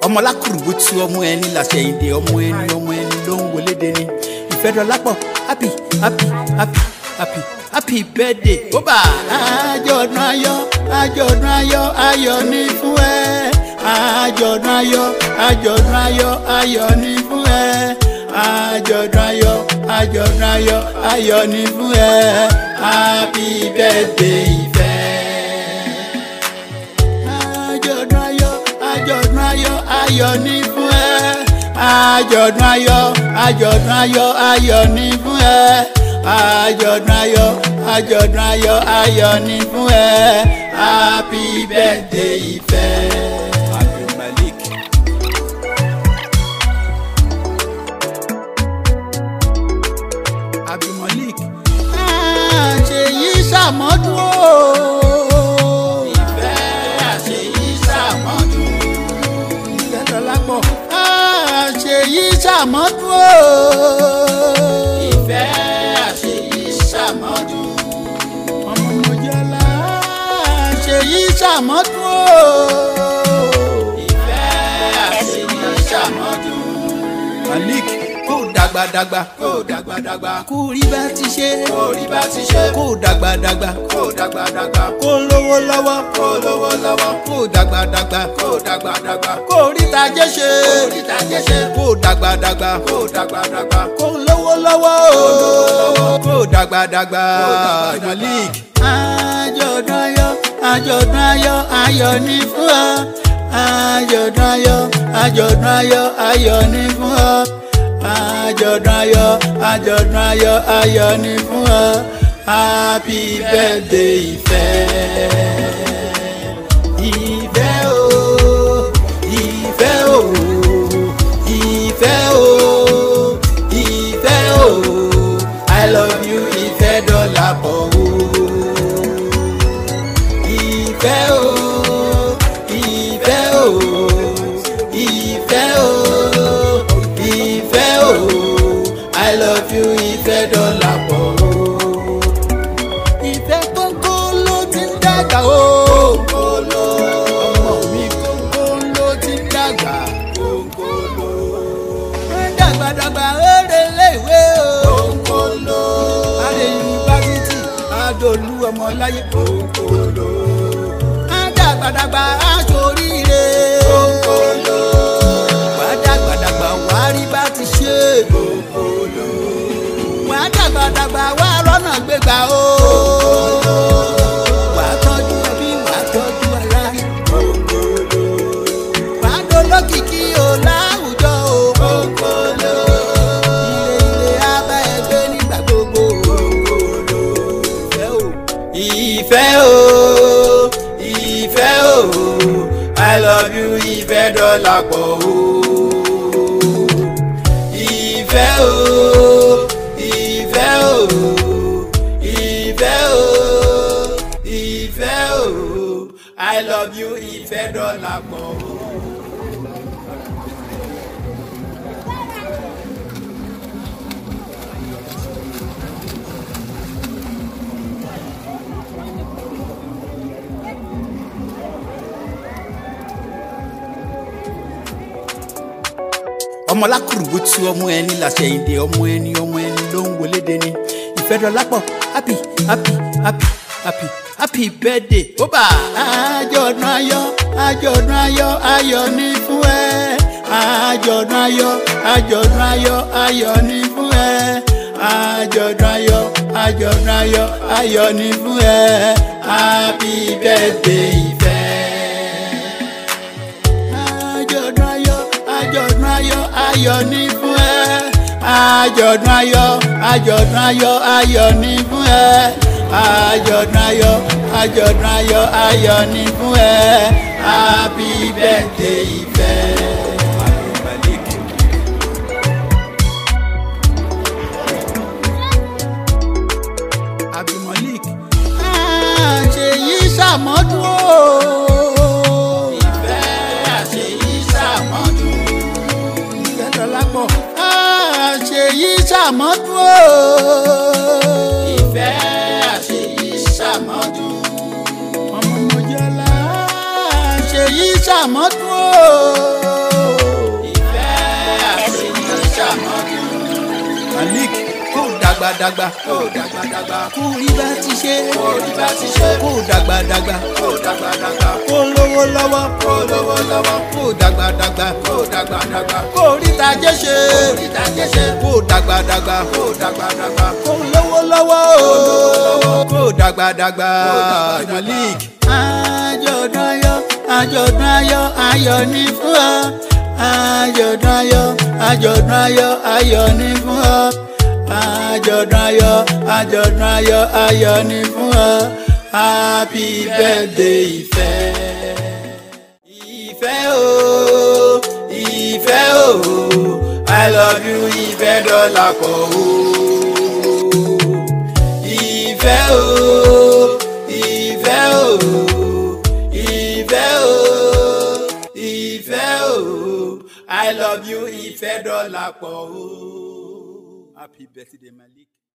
ọmọlákùrùbù tí ọmọ ẹni làṣẹ ìdè ọmọ ẹni ló ń wọlé deni ìfẹ́dọ̀lápọ̀ happy happy happy happy happy birthday bóbá. àjọ̀dún ayọ̀ àjọ̀dún ayọ̀ ayọ̀ ní fún ẹ àjọ̀dún ayọ̀ àjọ̀dún ayọ̀ ayọ̀ ní fún ẹ àjọ̀dún ayọ̀ àjọ̀dún ayọ̀ ayọ̀ ní fún ẹ happy birthday ìfẹ́. àjọ̀dún ayọ̀ àjọ̀dún ayọ̀ ayọ̀ ní fún ẹ àjọ̀dún ayọ̀ àjọ̀dún ayọ̀ ayọ̀ ní fún ẹ àjọ̀dún ayọ̀ àjọ̀dún ayọ̀ ayọ̀ ní fún ẹ happy birthday ìfẹ́. ABDULMALIK. ABDULMALIK. àṣeyí ṣàmọ́dún o. ìfẹ́ àṣeyí ṣàmọ́dún. ìfẹ́dọ̀lápọ̀. àṣeyí ṣàmọ́dún o. ìfẹ́ àṣeyí ṣàmọ́dún. ọmọ mojọ́lá àṣeyí ṣàmọ́dún o. ìfẹ́ àṣeyí ṣàmọ́dún. Malik kó dàgbàdàgbà kó dàgbàdàgbà kó rí bá ti ṣe kó rí bá ti ṣe kó dàgbàdàgbà kó dàgbàdàgbà kó lówó lọ́wọ́ kó lówó lọ́wọ́ kó dàgbàdàgbà kó dàgbàdàgbà kó rí tajé ṣe kó rí tajé ṣe kó dàgbàdàgbà kó dàgbàdàgbà kó lówó lọ́wọ́ kó dàgbàdàgbà. Malik. àjọ̀dún ayọ̀ àjọ̀dún ayọ̀ ayọ̀ ní fún ọ àjọ̀dún ayọ̀ àjọ̀dún ayọ̀ ayọ̀ ní fún ọ àjọ̀dún ayọ̀ àjọ̀dún ayọ̀ ayọ̀ ní fún ọ happy birthday ìfẹ́. ìfẹ́ o ìfẹ́ o ìfẹ́ o ìfẹ́ o I love you ìfẹ́dọ̀lápọ̀ o. ìfẹ́ o ìfẹ́ o ìfẹ́ o ìfẹ́ o I love you ìfẹ́dọ̀lápọ̀ o. ìfẹ́ kókó ló ti ń dàgbà o. kókóló ọmọ mi kókó ló ti ń dàgbà. kókóló dàgbàdàgbà rere léèwé o. kókóló adé yunifásitì adolú ọmọ láyé. kókóló dàgbàdàgbà aṣoríire. kókóló wà dàgbàdàgbà wà rí bá ti ṣe. kókóló wà dàgbàdàgbà wà rọ́nà gbégbá o. kókóló wà tọ́jú ẹbí wà tọ́jú ara. kókóló wà dolókìkí o láwùjọ o. kókóló ire abá ẹgbẹ́ nígbà gbogbo. kókóló ìfẹ́ o ìfẹ́ o I love you ìfẹ́dọ̀lápọ̀ o. ìfẹ́ o ìfẹ́ o ìfẹ́ o ìfẹ́ o I love you ìfẹ́dọ̀lápọ̀ o. ọmọlákùrùbù tí ọmọ ẹni làṣẹ ìdè ọmọ ẹni ló ń wọlé deni ìfẹ́dọ̀lápọ̀ happy happy happy happy happy birthday bóbá. àjọ̀dún ayọ̀ àjọ̀dún ayọ̀ ayọ̀ ní fún ẹ àjọ̀dún ayọ̀ àjọ̀dún ayọ̀ ayọ̀ ní fún ẹ àjọ̀dún ayọ̀ àjọ̀dún ayọ̀ ayọ̀ ní fún ẹ happy birthday ìfẹ́. àjọ̀dún ayọ̀ àjọ̀dún ayọ̀ ayọ̀ ní fún ẹ àjọ̀dún ayọ̀ àjọ̀dún ayọ̀ ayọ̀ ní fún ẹ àjọ̀dún ayọ̀ àjọ̀dún ayọ̀ ayọ̀ ní fún ẹ happy birthday ìfẹ́. ABDULMALIK. ABDULMALIK. àṣeyí ṣàmọ́dún o. ìfẹ́ àṣeyí ṣàmọ́dún. ìfẹ́dọ̀lápọ̀. àṣeyí ṣàmọ́dún o. ìfẹ́ àṣeyí ṣàmọ́dún. ọmọ mojọ́lá yìí ṣàmọ́dún o. ìfẹ́ àṣeyàn ṣàmọ́dún. Malik kó dàgbàdàgbà kó dàgbàdàgbà kó rí bá ti ṣe kó rí bá ti ṣe kó dàgbàdàgbà kó dàgbàdàgbà kó lówó lọ́wọ́ kó lówó lọ́wọ́ kó dàgbàdàgbà kó dàgbàdàgbà kó rí tajé ṣe kó rí tajé ṣe kó dàgbàdàgbà kó dàgbàdàgbà kó lówó lọ́wọ́ kó dàgbàdàgbà. Malik àjọ̀dún ayọ̀ àjọ̀dún ayọ̀ ayọ̀ ní fún ọ. Àjọ̀dún ayọ̀ àjọ̀dún ayọ̀ ayọ̀ ní fún ọ. Àjọ̀dún ayọ̀ àjọ̀dún ayọ̀ ayọ̀ ní fún ọ. Happy birthday ìfẹ́. Ìfẹ́ o ìfẹ́ o I love you IFEDOLAPO o. Ìfẹ́ o ìfẹ́ o ìfẹ́ o ìfẹ́ o I love you IFEDOLAPO o. Happy birthday, Malik.